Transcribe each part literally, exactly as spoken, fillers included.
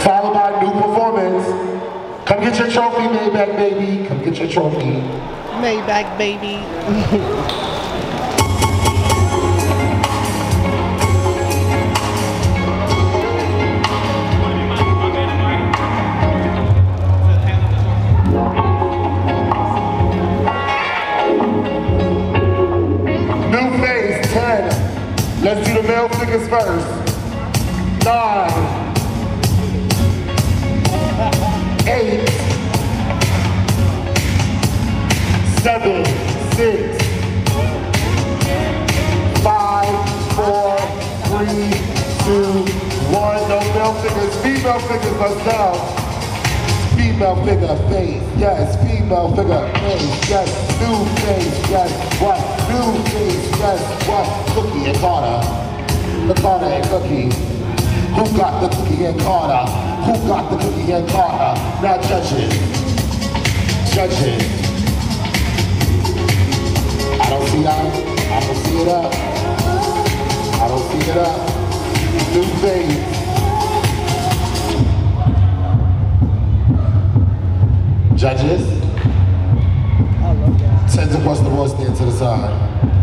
followed by new performance. Come get your trophy, Maybach baby. Come get your trophy. Maybach baby. New face, ten. Let's do the male figures first. Nine. Eight, seven, six, five, four, three, two, one. No male figures, female figures, let's go. Female figure, face, yes. Female figure, face, yes. New face, yes. What? New face, yes. What? Cookie and Carter. The Carter and Cookie. Who got the cookie and Carter? Who got the cookie and Carter? Now judges. Judges. I don't see that. I don't see it up. I don't see it up. New face. Judges. Tens across the board, stand to the side.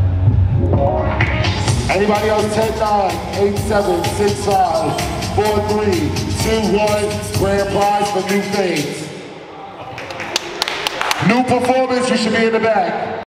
Anybody else? ten, nine, eight, seven, six, five, four, three, two, one. Grand prize for new things. New performance, you should be in the back.